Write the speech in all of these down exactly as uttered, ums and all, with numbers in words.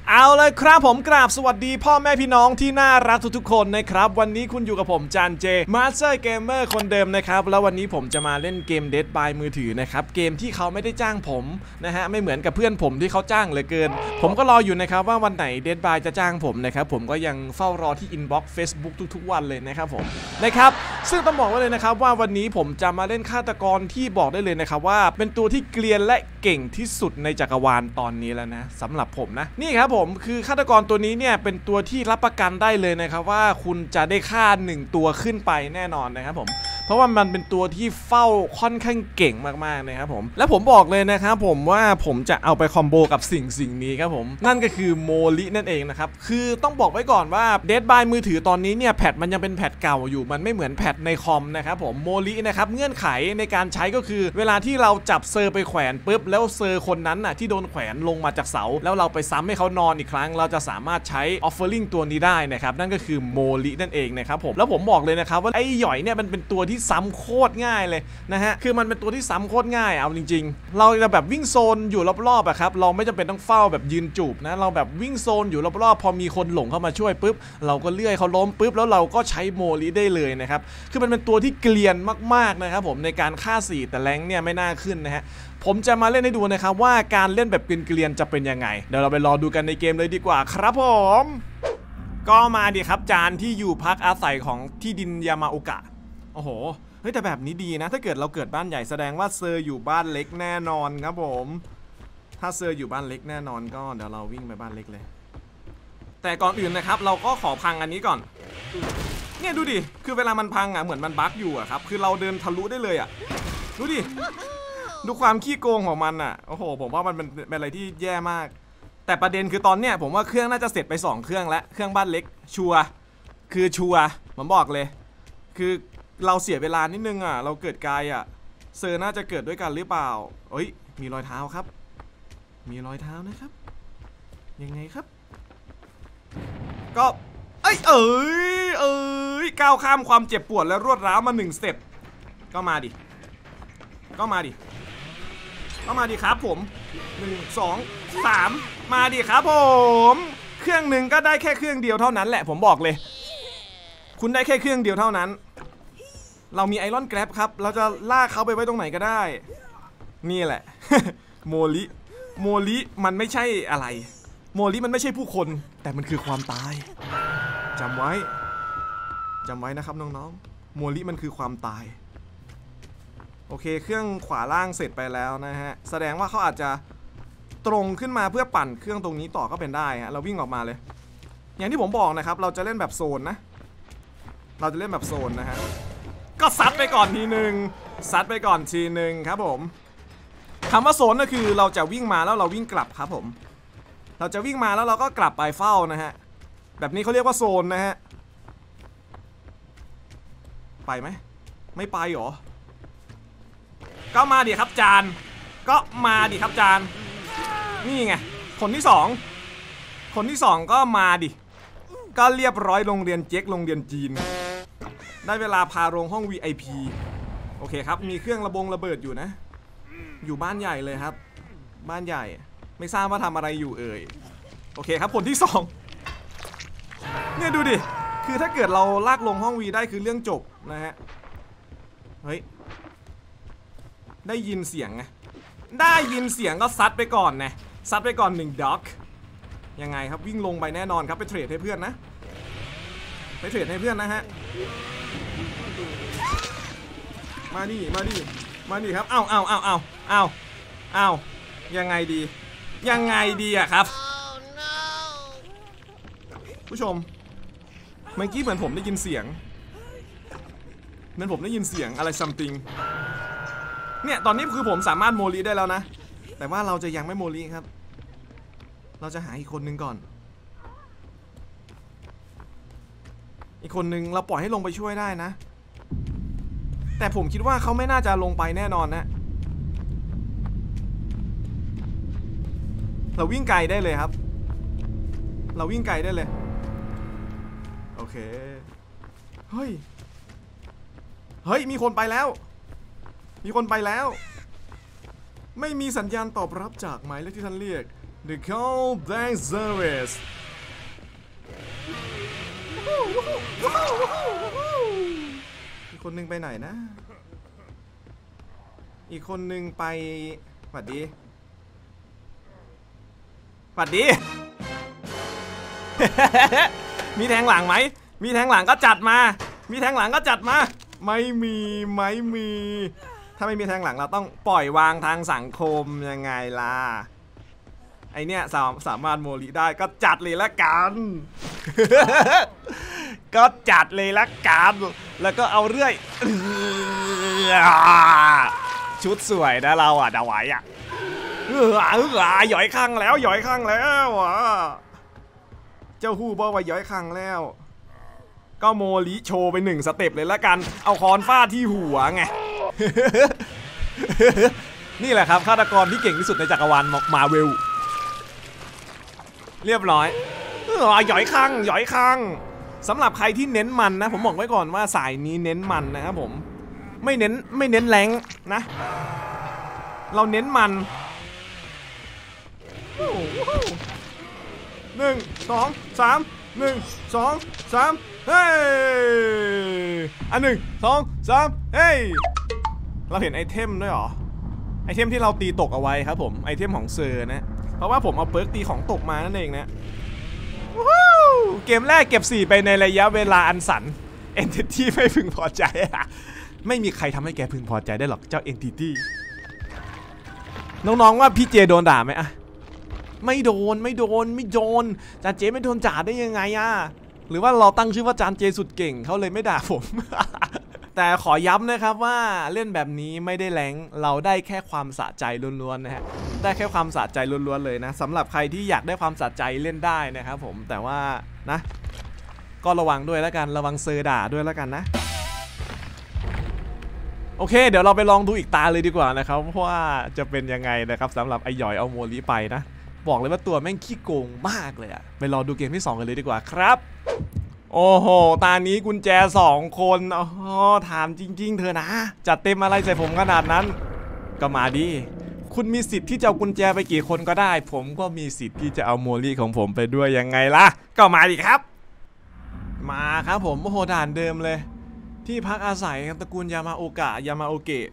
เอาเลยครับผมกราบสวัสดีพ่อแม่พี่น้องที่น่ารักทุกๆคนนะครับวันนี้คุณอยู่กับผมจานเจมาสเตอร์เกมเมอร์คนเดิมนะครับแล้ววันนี้ผมจะมาเล่นเกม Dead by มือถือนะครับเกมที่เขาไม่ได้จ้างผมนะฮะไม่เหมือนกับเพื่อนผมที่เขาจ้างเหลือเกินผมก็รออยู่นะครับว่าวันไหน Dead by จะจ้างผมนะครับผมก็ยังเฝ้ารอที่อินบ็อกซ์ Facebook ทุกๆวันเลยนะครับผมนะครับซึ่งต้องบอกไว้เลยนะครับว่าวันนี้ผมจะมาเล่นฆาตกรที่บอกได้เลยนะครับว่าเป็นตัวที่เกรียนและเก่งที่สุดในจักรวาลตอนนี้แล้วนะสำหรับผมนะนี่ครับผมคือฆาตกรตัวนี้เนี่ยเป็นตัวที่รับประกันได้เลยนะครับว่าคุณจะได้ฆ่าหนึ่งตัวขึ้นไปแน่นอนนะครับผมเพราะว่ามันเป็นตัวที่เฝ้าค่อนข้างเก่งมากๆนะครับผมและผมบอกเลยนะครับผมว่าผมจะเอาไปคอมโบกับสิ่งสิ่งนี้ครับผมนั่นก็คือโมลินั่นเองนะครับคือต้องบอกไว้ก่อนว่า Dead by มือถือตอนนี้เนี่ยแพทมันยังเป็นแพทเก่าอยู่มันไม่เหมือนแพทในคอมนะครับผมโมลินะครับเงื่อนไขในการใช้ก็คือเวลาที่เราจับเซอร์ไปแขวนปุ๊บแล้วเซอร์คนนั้นน่ะที่โดนแขวนลงมาจากเสาแล้วเราไปซ้ำให้เขานอนอีกครั้งเราจะสามารถใช้ offering ตัวนี้ได้นะครับนั่นก็คือโมลินั่นเองนะครับผมแล้วผมบอกเลยนะครับว่าไอ้หย่อยเนี่ยมันเป็นตัวที่ซ้ำโคตรง่ายเลยนะฮะคือมันเป็นตัวที่ซ้ำโคตรง่ายเอาจริงๆเราจะแบบวิ่งโซนอยู่รอบๆอะครับเราไม่จำเป็นต้องเฝ้าแบบยืนจูบนะเราแบบวิ่งโซนอยู่รอบๆพอมีคนหลงเข้ามาช่วยปุ๊บเราก็เลื่อยเขาล้มปุ๊บแล้วเราก็ใช้โมลิได้เลยนะครับคือมันเป็นตัวที่เกลียนมากๆนะครับผมในการฆ่าสี่แต่แรงเนี่ยไม่น่าขึ้นนะฮะผมจะมาเล่นให้ดูนะครับว่าการเล่นแบบเกลียนๆจะเป็นยังไงเดี๋ยวเราไปรอดูกันในเกมเลยดีกว่าครับผมก็มาดิครับจานที่อยู่พักอาศัยของที่ดินยามาโอกะโอ้โหเฮ้ยแต่แบบนี้ดีนะถ้าเกิดเราเกิดบ้านใหญ่แสดงว่าเซอร์อยู่บ้านเล็กแน่นอนครับผมถ้าเซอร์อยู่บ้านเล็กแน่นอนก็เดี๋ยวเราวิ่งไปบ้านเล็กเลยแต่ก่อนอื่นนะครับเราก็ขอพังอันนี้ก่อนเนี่ยดูดิคือเวลามันพังอ่ะเหมือนมันบั๊กอยู่อ่ะครับคือเราเดินทะลุได้เลยอ่ะดูดิดูความขี้โกงของมันอ่ะโอ้โหผมว่ามันเป็นเป็นอะไรที่แย่มากแต่ประเด็นคือตอนเนี้ยผมว่าเครื่องน่าจะเสร็จไปสองเครื่องแล้วเครื่องบ้านเล็กชัวร์คือชัวร์ผมบอกเลยคือเราเสียเวลานิดนึงอ่ะเราเกิดไกลอ่ะเซอร์น่าจะเกิดด้วยกันหรือเปล่าเอ้ยมีรอยเท้าครับมีรอยเท้านะครับยังไงครับก็เอ้ยเอ้ยเอ้ยก้าวข้ามความเจ็บปวดและรวดร้าวมาหนึ่งสเต็ปก็มาดิก็มาดิก็มาดิครับผมหนึ่งสองสามมาดิครับผมเครื่องหนึ่งก็ได้แค่เครื่องเดียวเท่านั้นแหละผมบอกเลยคุณได้แค่เครื่องเดียวเท่านั้นเรามีไอรอนแกร็บครับเราจะลากเขาไปไว้ตรงไหนก็ได้นี่แหละ โมลิโมลิมันไม่ใช่อะไรโมลิมันไม่ใช่ผู้คนแต่มันคือความตายจำไว้จำไว้นะครับน้องๆโมลิมันคือความตายโอเคเครื่องขวาล่างเสร็จไปแล้วนะฮะแสดงว่าเขาอาจจะตรงขึ้นมาเพื่อปั่นเครื่องตรงนี้ต่อก็เป็นได้ฮะเราวิ่งออกมาเลยอย่างที่ผมบอกนะครับเราจะเล่นแบบโซนนะเราจะเล่นแบบโซนนะฮะก็ซัดไปก่อนทีหนึ่งซัดไปก่อนทีหนึ่งครับผมคำว่าโซนก็คือเราจะวิ่งมาแล้วเราวิ่งกลับครับผมเราจะวิ่งมาแล้วเราก็กลับไปเฝ้านะฮะแบบนี้เขาเรียกว่าโซนนะฮะไปไหมไม่ไปหรอก็มาดิครับจานก็มาดิครับจานนี่ไงคนที่สองคนที่สองก็มาดิก็เรียบร้อยโรงเรียนเจ๊กโรงเรียนจีนได้เวลาพาลงห้อง วี ไอ พี โอเคครับมีเครื่องระบงระเบิดอยู่นะอยู่บ้านใหญ่เลยครับบ้านใหญ่ไม่ทราบว่าทำอะไรอยู่เอ่ยโอเคครับคนที่สองเนี่ยดูดิคือถ้าเกิดเราลากลงห้อง วี ได้คือเรื่องจบนะฮะเฮ้ยได้ยินเสียงไงได้ยินเสียงก็ซัดไปก่อนนะซัดไปก่อนหนึ่งด็อกยังไงครับวิ่งลงไปแน่นอนครับไปเทรดให้เพื่อนนะไปเทรดให้เพื่อนนะฮะมาดิมาดิมาดิครับเอ้าเอ้าเอ้าเอ้าเอ้าเอ้ายังไงดียังไงดีอะครับผู้ชมเมื่อกี้เหมือนผมได้ยินเสียงเหมือนผมได้ยินเสียงอะไรซัมติงเนี่ยตอนนี้คือผมสามารถโมลีได้แล้วนะแต่ว่าเราจะยังไม่โมลีครับเราจะหาอีกคนนึงก่อนอีกคนนึงเราปล่อยให้ลงไปช่วยได้นะแต่ผมคิดว่าเขาไม่น่าจะลงไปแน่นอนนะเราวิ่งไกลได้เลยครับเราวิ่งไกลได้เลยโอเคเฮ้ยเฮ้ยมีคนไปแล้วมีคนไปแล้วไม่มีสัญญาณตอบรับจากหมายเลขที่ท่านเรียก The Call Black Service อีกคนนึงไปไหนนะอีกคนนึงไปหวัดดีหวัดดี มีแทงหลังไหมมีแทงหลังก็จัดมามีแทงหลังก็จัดมาไม่มีไม่มีถ้าไม่มีแทงหลังเราต้องปล่อยวางทางสังคมยังไงล่ะไอเนี้ยสามสามารถโมลิได้ก็จัดเลยละกัน ก็จัดเลยละกันแล้วก็เอาเรื่อย ชุดสวยนะเราอ่ะดาวไว้อ่ะเออเออหย่อยข้างแล้วหย่อยข้างแล้วอ่ะเจ้าฮู้บอกว่าหย่อยข้างแล้วก็โมลิโชว์ไปหนึ่งสเต็ปเลยละกันเอาคอนฟาดที่หัวไง นี่แหละครับฆาตกรที่เก่งที่สุดในจักรวาลมาเวลเรียบร้อยเออหย่อยข้างหย่อยข้างสำหรับใครที่เน้นมันนะผมบอกไว้ก่อนว่าสายนี้เน้นมันนะครับผมไม่เน้นไม่เน้นแรงนะเราเน้นมันหนึ่งสองสามหนึ่งสองสามเฮ้ยอันหนึ่งสองสามเฮ้ยเราเห็นไอเทมด้วยหรอไอเทมที่เราตีตกเอาไว้ครับผมไอเทมของเซอร์นะเพราะว่าผมเอาเปิร์กตีของตกมานั่นเองนะเกมแรกเก็บสี่ไปในระยะเวลาอันสั้น Entity ไม่พึงพอใจไม่มีใครทำให้แกพึงพอใจได้หรอกเจ้า Entity น้องๆว่าพี่เจโดนด่าไหมอะไม่โดนไม่โดนไม่โดนจานเจไม่โดนด่าได้ยังไงอะหรือว่าเราตั้งชื่อว่าจานเจสุดเก่งเขาเลยไม่ด่าผม แต่ขอย้ำนะครับว่าเล่นแบบนี้ไม่ได้แรงเราได้แค่ความสะใจล้วนๆนะฮะได้แค่ความสะใจล้วนๆเลยนะสำหรับใครที่อยากได้ความสะใจเล่นได้นะครับผมแต่ว่านะก็ระวังด้วยแล้วกันระวังเซอร์ด่าด้วยแล้วกันนะโอเคเดี๋ยวเราไปลองดูอีกตาเลยดีกว่านะครับเพราะว่าจะเป็นยังไงนะครับสำหรับไอหยอยเอาโมลิไปนะบอกเลยว่าตัวแม่งขี้โกงมากเลยอะไปรอดูเกมที่สองกันเลยดีกว่าครับโอ้โหตานี้กุญแจสองคนอ๋อถามจริงๆเธอนะจัดเต็มอะไรใส่ผมขนาดนั้นก็มาดิคุณมีสิทธิ์ที่จะเอากุญแจไปกี่คนก็ได้ผมก็มีสิทธิ์ที่จะเอาโมลี่ของผมไปด้วยยังไงล่ะก็มาดิครับมาครับผมโอ้โหด่านเดิมเลยที่พักอาศัยตระกูลยามาโอกะยามาโอเกะ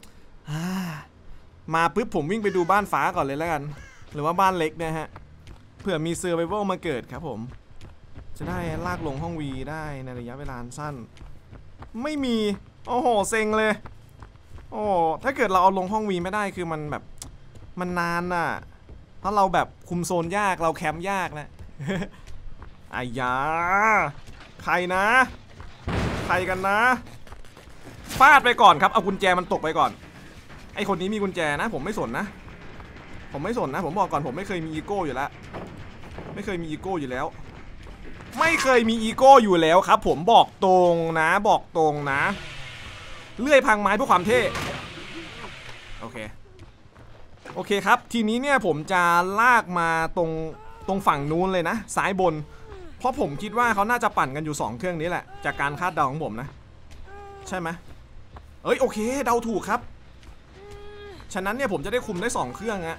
มาปุ๊บผมวิ่งไปดูบ้านฟ้าก่อนเลยแล้วกันหรือว่าบ้านเล็กนะฮะเผื่อมีเซอร์ไวเวลมาเกิดครับผมจะได้ลากลงห้องวีได้ในระยะเวลาสั้นไม่มีโอ้โหเซ็งเลยโอ้ถ้าเกิดเราเอาลงห้องวีไม่ได้คือมันแบบมันนานน่ะเพราะเราแบบคุมโซนยากเราแคมป์ยากนะ อายาใครนะใครกันนะฟาดไปก่อนครับเอากุญแจมันตกไปก่อนไอคนนี้มีกุญแจนะผมไม่สนนะผมไม่สนนะผมบอกก่อนผมไม่เคยมีอีโก้อยู่แล้วไม่เคยมีอีโก้อยู่แล้วไม่เคยมีอีโก้อยู่แล้วครับผมบอกตรงนะบอกตรงนะเลื่อยพังไม้เพื่อความเท่โอเคโอเคครับทีนี้เนี่ยผมจะลากมาตรงตรงฝั่งนู้นเลยนะซ้ายบนเพราะผมคิดว่าเขาน่าจะปั่นกันอยู่สองเครื่องนี้แหละจากการคาดเดาของผมนะใช่ไหมเอ้ยโอเคเดาถูกครับฉะนั้นเนี่ยผมจะได้คุมได้สองเครื่องฮะ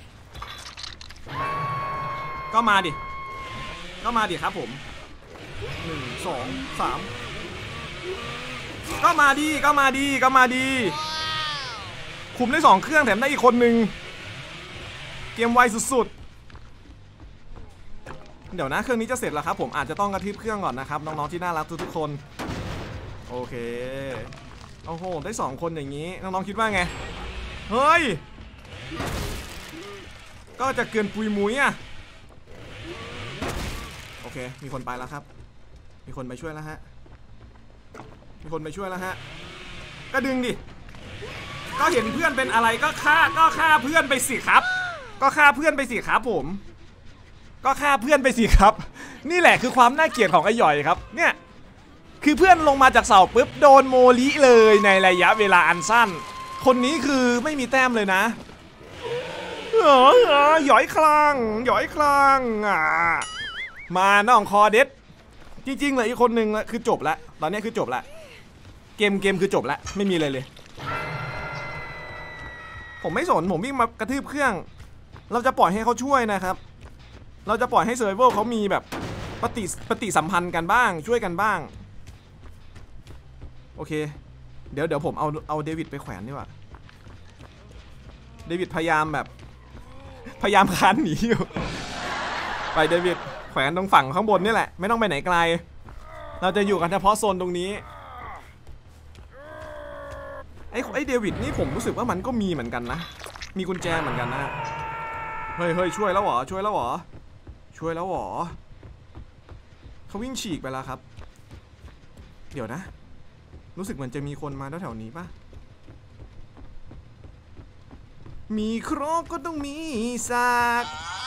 ก็มาดิก็มาดิครับผมหนึ่งสองสามก็มาดีก็มาดีก็มาดีคุมได้สองเครื่องแถมได้อีกคนนึงเกมไวสุดๆเดี๋ยวนะเครื่องนี้จะเสร็จแล้วครับผมอาจจะต้องกระทืบเครื่องก่อนนะครับน้องๆที่น่ารักทุกๆคนโอเคโอ้โหได้สองคนอย่างนี้น้องๆคิดว่าไงเฮ้ยก็จะเกินปุยมุ้ยอ่ะโอเคมีคนไปแล้วครับมีคนไปช่วยแล้วฮะมีคนไปช่วยแล้วฮะก็ดึงดิก็เห็นเพื่อนเป็นอะไรก็ฆ่าก็ฆ่าเพื่อนไปสิครับก็ฆ่าเพื่อนไปสิครับผมก็ฆ่าเพื่อนไปสิครับนี่แหละคือความน่าเกลียดของไอ้หย่อยครับเนี่ยคือเพื่อนลงมาจากเสาปุ๊บโดนโมลิเลยในระยะเวลาอันสั้นคนนี้คือไม่มีแต้มเลยนะเออหย่อยคลั่งหย่อยคลั่งอ่ะมาน้องคอเด็ดจริงๆเลยอีกคนนึงละคือจบแล้วตอนนี้คือจบแล้วเกมเกมคือจบแล้วไม่มีอะไรเลยผมไม่สนผมวิ่งมากระทืบเครื่องเราจะปล่อยให้เขาช่วยนะครับเราจะปล่อยให้เซอร์ไวเวอร์เขามีแบบปฏิปฏิสัมพันธ์กันบ้างช่วยกันบ้างโอเคเดี๋ยวเดี๋ยวผมเอาเอาเดวิดไปแขวนดีกว่าเดวิดพยายามแบบพยายามคานหนีอยู่ไปเดวิดแขวนตรงฝั่งข้างบนนี่แหละไม่ต้องไปไหนไกลเราจะอยู่กันเฉพาะโซนตรงนี้ไอ้ไอ้เดวิดนี่ผมรู้สึกว่ามันก็มีเหมือนกันนะมีกุญแจเหมือนกันนะเฮ้ยเฮ้ยช่วยแล้วเหรอช่วยแล้วเหรอช่วยแล้วเหรอเขาวิ่งฉีกไปแล้วครับเดี๋ยวนะรู้สึกเหมือนจะมีคนมาแถวๆนี้ป่ะมีครกก็ต้องมีซาก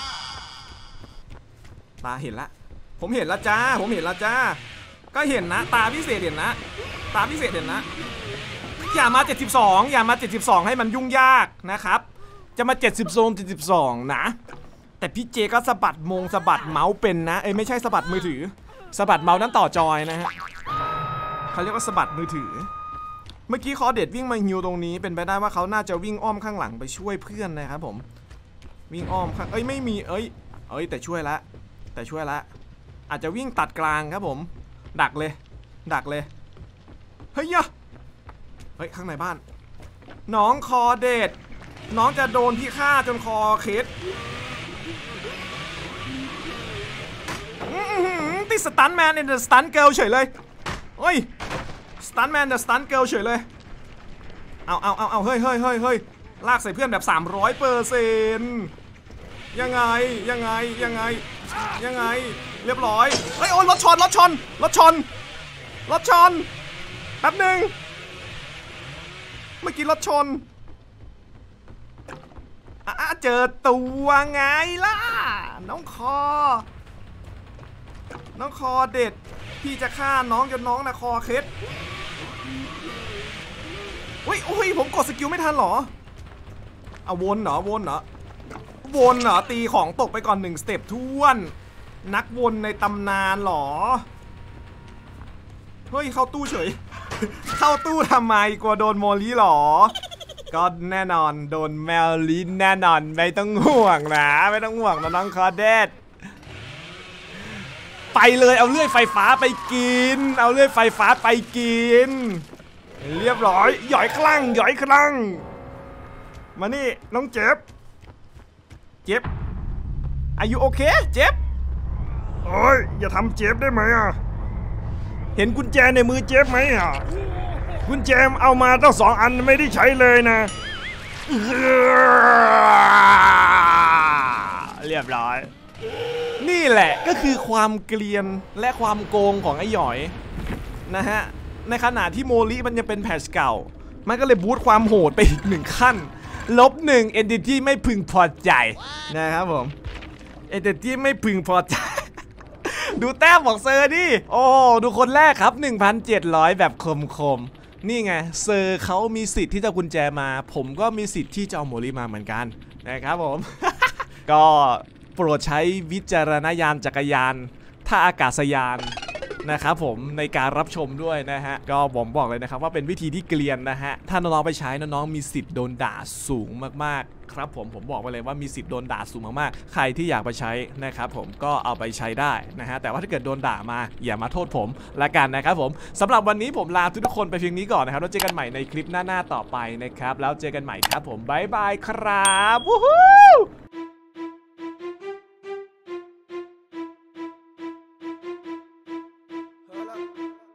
ตาเห็นละผมเห็นละจ้าผมเห็นละจ้าก็เห็นนะตาพิเศษเห็นนะตาพิเศษเห็นนะอย่ามาเจ็ดสิบสองอย่ามาเจ็ดสิบสองให้มันยุ่งยากนะครับจะมาเจ็ดสิบโซนเจ็ดสิบสองนะแต่พี่เจก็สะบัดมงสะบัดเมาส์เป็นนะเอ้ยไม่ใช่สะบัดมือถือสะบัดเมาส์นั้นต่อจอยนะฮะเขาเรียกว่าสะบัดมือถือเมื่อกี้คอเด็ดวิ่งมาฮิวตรงนี้เป็นไปได้ว่าเขาน่าจะวิ่งอ้อมข้างหลังไปช่วยเพื่อนนะครับผมวิ่งอ้อมข้างเอ้ยไม่มีเอ้ยเอ้ยแต่ช่วยละแต่ช่วยละอาจจะวิ่งตัดกลางครับผมดักเลยดักเลยเฮ้ยยะเฮ้ยข้างในบ้านน้องคอเด็ดน้องจะโดนพี่ฆ่าจนคอเคสติดสตันแมนในเดอะสตันเกิลเฉยเลยเฮ้ยสตันแมนเดอะสตันเกิลเฉยเลยเอาเอาเอาเอาเฮ้ยเฮ้ยเฮ้ยเฮ้ยลากใส่เพื่อนแบบสามร้อยเปอร์เซ็นต์ยังไงยังไงยังไงยังไงเรียบร้อยเฮ้ยโอ้ยรถชนรถชนรถชนรถชนแป๊บหนึ่งเมื่อกี้รถชนอ่ะเจอตัวไงล่ะน้องคอน้องคอเด็ดพี่จะฆ่าน้องจนน้องนะคอเคล็ดอุ้ยอุ้ยผมกดสกิลไม่ทันหรอเอาวนเหรอวนเหรอวนเหรอตีของตกไปก่อนหนึ่งสเต็ปท้วนนักวนในตำนานหรอเฮ้ยเข้าตู้เฉยเข้าตู้ทำไมกลัวโดนโมลี่หรอก็แน่นอนโดนแมวลีแน่นอนไม่ต้องห่วงนะไม่ต้องห่วงนะน้องคอเด็ดไปเลยเอาเลื่อยไฟฟ้าไปกินเอาเลื่อยไฟฟ้าไปกินเรียบร้อยหย่อยคลั่งหย่อยคลั่งมานี่น้องเจ็บเจ็บอายุโอเคเจ็บโอ้ยอย่าทำเจ็บได้ไหมอ่ะเห็นกุญแจในมือเจ็บไหมอ่ะกุญแจเอามาตั้งสองอันไม่ได้ใช้เลยนะเรียบร้อยนี่แหละก็คือความเกลียนและความโกงของไอ้หยอยนะฮะในขณะที่โมลิมันยังเป็นแพทช์เก่ามันก็เลยบูสต์ความโหดไปอีกหนึ่งขั้นลบหนึ่งเอนติตี้ไม่พึงพอใจนะครับผมเอนติตี้ไม่พึงพอใจดูแต้มของเซอร์ดิโอ้ดูคนแรกครับ หนึ่งพันเจ็ดร้อย แบบคมๆนี่ไงเซอร์เขามีสิทธิ์ที่จะกุญแจมาผมก็มีสิทธิ์ที่จะเอาโมลิมาเหมือนกันนะครับผม ก็โปรดใช้วิจารณญาณจักรยานท่าอากาศยานนะครับผมในการรับชมด้วยนะฮะก็ผมบอกเลยนะครับว่าเป็นวิธีที่เกลียนนะฮะถ้าน้องๆไปใช้น้องๆมีสิทธิ์โดนด่าสูงมากๆครับผมผมบอกไปเลยว่ามีสิทธิ์โดนด่าสูงมากๆใครที่อยากไปใช้นะครับผมก็เอาไปใช้ได้นะฮะแต่ว่าถ้าเกิดโดนด่ามาอย่ามาโทษผมละกันนะครับผมสำหรับวันนี้ผมลาทุกคนไปเพียงนี้ก่อนนะครับแล้วเจอกันใหม่ในคลิปหน้าๆต่อไปนะครับแล้วเจอกันใหม่ครับผมบ๊ายบายครับวู้ฮู้